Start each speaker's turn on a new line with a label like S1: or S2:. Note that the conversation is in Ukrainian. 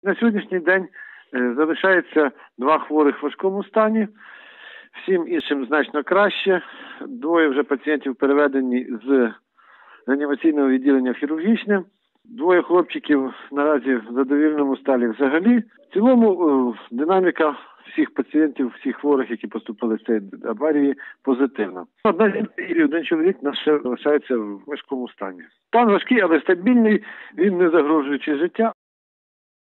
S1: На сьогоднішній день залишається 2 хворих в важкому стані, всім іншим значно краще. 2 вже пацієнтів переведені з реанімаційного відділення в хірургічне. 2 хлопчиків наразі в задовільному стані взагалі. В цілому динаміка всіх пацієнтів, всіх хворих, які поступили з цієї аварії, позитивна. 1 жінка і 1 чоловік у нас ще залишається в важкому стані. Стан важкий, але стабільний, він не загрожуючи життя.